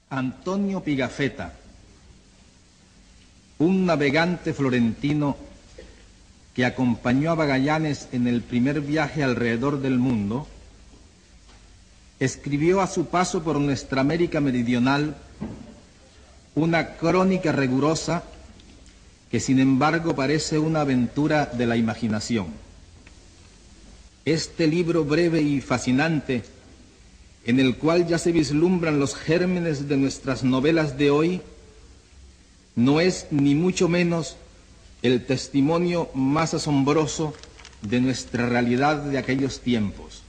Antonio Pigafetta, un navegante florentino que acompañó a Magallanes en el primer viaje alrededor del mundo, escribió a su paso por nuestra América meridional una crónica rigurosa que sin embargo parece una aventura de la imaginación. Este libro breve y fascinante, en el cual ya se vislumbran los gérmenes de nuestras novelas de hoy, no es ni mucho menos el testimonio más asombroso de nuestra realidad de aquellos tiempos.